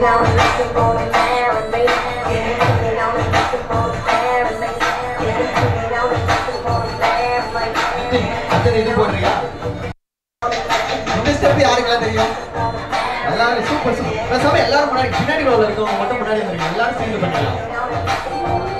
எல்லாரும் super super. எல்லாரும் முன்னாடி பின்னாடி ரோல இருக்கவங்க மட்டும் முன்னாடி வந்துருங்க. எல்லாரும் சேர்ந்து பண்ணிடலாம்.